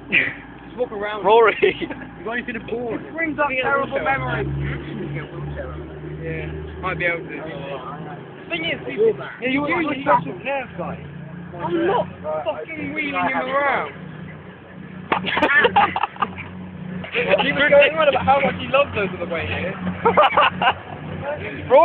Just walk around. Rory. You got anything to board? It brings up terrible memories. Yeah, might be able to. Thing is, people, you're a special care guy. I'm not fucking wheeling him around. He was going on about how much he loves us on the way here.